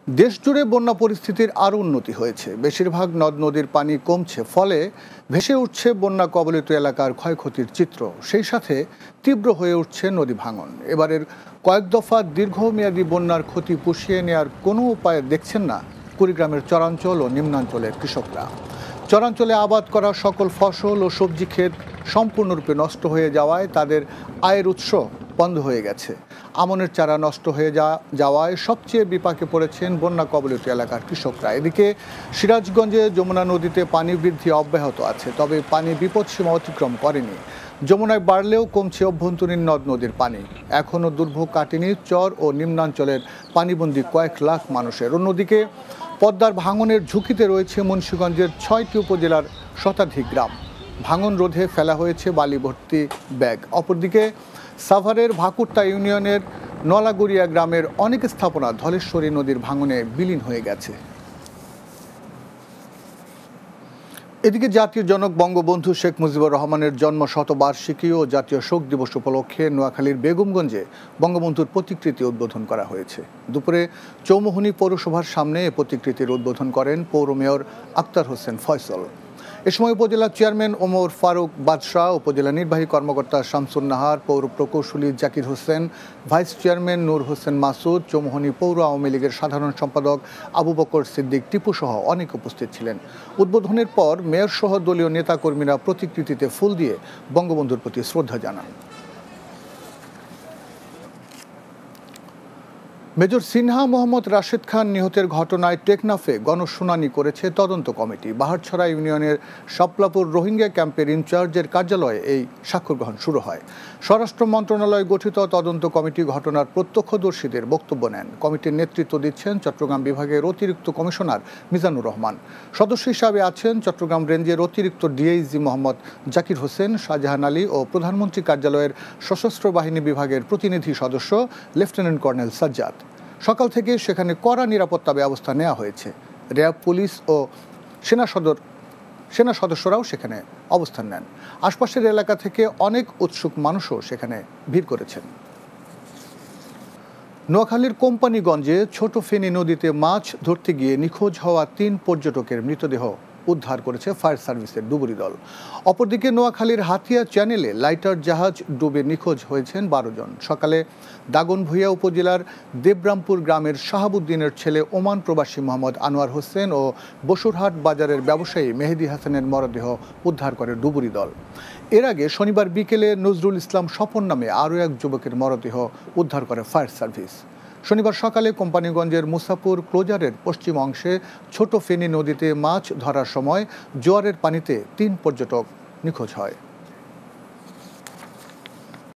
দেশজুড়ে বন্যা পরিস্থিতির আরও উন্নতি হয়েছে। বেশিরভাগ নদ নদীর পানি কমছে, ফলে ভেসে উঠছে বন্যা কবলিত এলাকার ক্ষয়ক্ষতির চিত্র। সেই সাথে তীব্র হয়ে উঠছে নদী ভাঙন। এবারের কয়েক দফা দীর্ঘমেয়াদী বন্যার ক্ষতি পুষিয়ে নেওয়ার কোনো উপায় দেখছেন না কুড়িগ্রামের চরাঞ্চল ও নিম্নাঞ্চলের কৃষকরা। চরাঞ্চলে আবাদ করা সকল ফসল ও সবজি ক্ষেত সম্পূর্ণরূপে নষ্ট হয়ে যাওয়ায় তাদের আয়ের উৎস বন্ধ হয়ে গেছে। আমনের চারা নষ্ট হয়ে যাওয়ায় সবচেয়ে বিপাকে পড়েছেন বন্যা কবলিত এলাকার কৃষকরা। এদিকে সিরাজগঞ্জে যমুনা নদীতে পানি বৃদ্ধি অব্যাহত আছে, তবে পানি বিপদসীমা অতিক্রম করেনি। যমুনায় বাড়লেও কমছে অভ্যন্তরীণ নদ নদীর পানি। এখনও দুর্ভোগ কাটেনি চর ও নিম্নাঞ্চলের পানিবন্দী কয়েক লাখ মানুষের। অন্যদিকে পদ্মার ভাঙনের ঝুঁকিতে রয়েছে মুন্সিগঞ্জের ৬টি উপজেলার শতাধিক গ্রাম। ভাঙন রোধে ফেলা হয়েছে বালি ভর্তি ব্যাগ। অপরদিকে সাভারের ভাকুরতা ইউনিয়নের নলাগুড়িয়া গ্রামের অনেক স্থাপনা ধলেশ্বরী নদীর ভাঙনে বিলীন হয়ে গেছে। এদিকে জাতীয় জনক বঙ্গবন্ধু শেখ মুজিবুর রহমানের জন্ম শতবার্ষিকী ও জাতীয় শোক দিবস উপলক্ষে নোয়াখালীর বেগমগঞ্জে বঙ্গবন্ধুর প্রতিকৃতি উদ্বোধন করা হয়েছে। দুপুরে চৌমুহনী পৌরসভার সামনে এ প্রতিকৃতির উদ্বোধন করেন পৌর মেয়র আক্তার হোসেন ফয়সল। এ সময় উপজেলা চেয়ারম্যান ওমর ফারুক বাদশাহ, উপজেলা নির্বাহী কর্মকর্তা শামসুন নাহার, পৌর প্রকৌশলী জাকির হোসেন, ভাইস চেয়ারম্যান নূর হোসেন মাসুদ, চৌমুহনী পৌর আওয়ামী লীগের সাধারণ সম্পাদক আবু বকর সিদ্দিক টিপু সহ অনেক উপস্থিত ছিলেন। উদ্বোধনের পর মেয়র সহ দলীয় নেতাকর্মীরা প্রতিকৃতিতে ফুল দিয়ে বঙ্গবন্ধুর প্রতি শ্রদ্ধা জানান। মেজর সিনহা মোহাম্মদ রাশেদ খান নিহতের ঘটনায় টেকনাফে গণশুনানি করেছে তদন্ত কমিটি। বাহারছড়া ইউনিয়নের শাপলাপুর রোহিঙ্গা ক্যাম্পের ইনচার্জের কার্যালয়ে এই স্বাক্ষর গ্রহণ শুরু হয়। স্বরাষ্ট্র মন্ত্রণালয় গঠিত তদন্ত কমিটি ঘটনার প্রত্যক্ষদর্শীদের বক্তব্য নেন। কমিটির নেতৃত্ব দিচ্ছেন চট্টগ্রাম বিভাগের অতিরিক্ত কমিশনার মিজানুর রহমান। সদস্য হিসাবে আছেন চট্টগ্রাম রেঞ্জের অতিরিক্ত ডিআইজি মোহাম্মদ জাকির হোসেন, শাহজাহান আলী ও প্রধানমন্ত্রী কার্যালয়ের সশস্ত্র বাহিনী বিভাগের প্রতিনিধি সদস্য লেফটেন্যান্ট কর্নেল সাজ্জাদ। সকাল থেকে সেখানে কড়া নিরাপত্তা ব্যবস্থা নেওয়া হয়েছে। র্যাব, পুলিশ ও সেনা সদস্যরাও সেখানে অবস্থান নেন। আশপাশের এলাকা থেকে অনেক উৎসুক মানুষও সেখানে ভিড় করেছেন। নোয়াখালীর কোম্পানিগঞ্জে ছোট ফেনী নদীতে মাছ ধরতে গিয়ে নিখোঁজ হওয়া ৩ পর্যটকের মৃতদেহ উদ্ধার করেছে ফায়ার সার্ভিসের ডুবুরি দল। অপরদিকে নোয়াখালীর হাতিয়া চ্যানেলে লাইটার জাহাজ ডুবে নিখোঁজ হয়েছেন ১২ জন। সকালে দাগনভূঞা উপজেলার দেবরামপুর গ্রামের শাহাবুদ্দিনের ছেলে ওমান প্রবাসী মোহাম্মদ আনোয়ার হোসেন ও বসুরহাট বাজারের ব্যবসায়ী মেহেদি হাসানের মরদেহ উদ্ধার করে ডুবুরি দল। এর আগে শনিবার বিকেলে নজরুল ইসলাম স্বপন নামে আরও এক যুবকের মরদেহ উদ্ধার করে ফায়ার সার্ভিস। শনিবার সকালে কোম্পানিগঞ্জের মুসাপুর ক্লোজারের পশ্চিম অংশে ছোট ফেনী নদীতে মাছ ধরার সময় জোয়ারের পানিতে ৩ পর্যটক নিখোঁজ হয়।